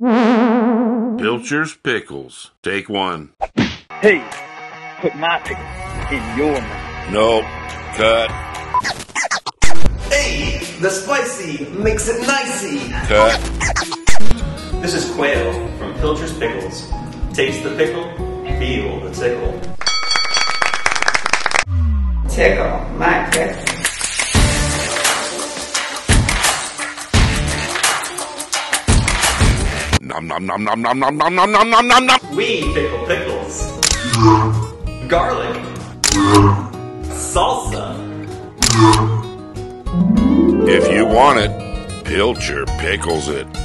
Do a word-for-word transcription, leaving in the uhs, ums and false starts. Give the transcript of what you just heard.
Pilcher's Pickles. Take one. Hey, put my pickle in your mouth. Nope. Cut. Hey, the spicy makes it nicey. Cut. This is Quail from Pilcher's Pickles. Taste the pickle, feel the tickle. Tickle my pickle. Nom nom nom nom nom nom nom nom nom nom nom nom. We pickle pickles. Garlic. Salsa. If you want it, Pilcher pickles it.